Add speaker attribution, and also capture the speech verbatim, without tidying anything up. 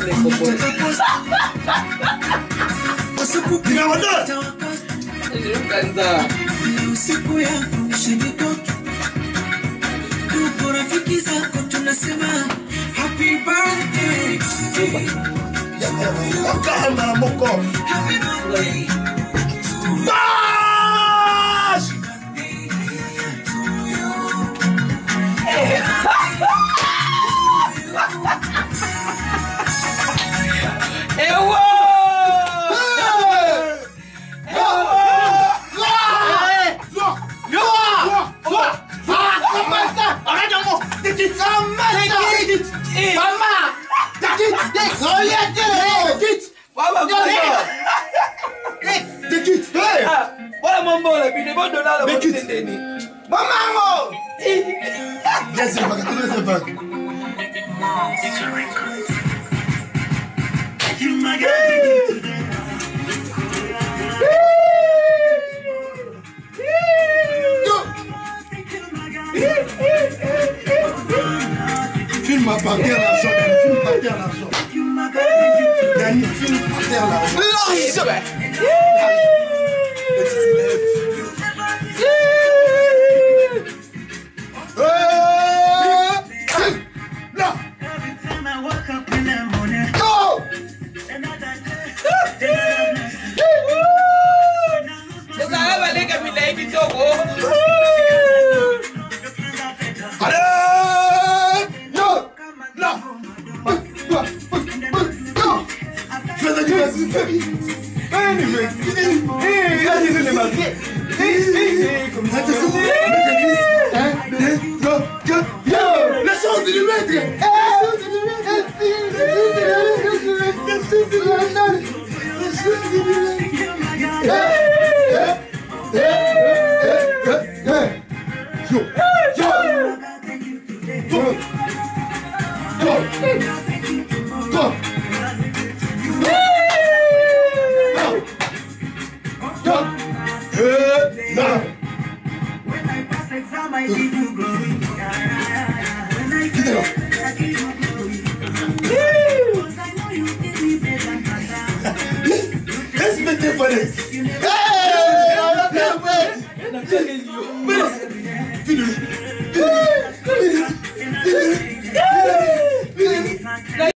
Speaker 1: Siku yangu nishinikoki tuko rafiki zako tunasema happy birthday
Speaker 2: Kama moko
Speaker 1: happy birthday
Speaker 2: Bash
Speaker 3: Ewo Voilà mon bon, et puis les bons dollars, le bon déni. Maman!
Speaker 2: Yes, c'est pas, c'est pas. Film par terre l'argent, film par terre l'argent. Danny, film par terre l'argent. La chance de lui mettre. Respectez Vanessa. Hey, I'm not that way.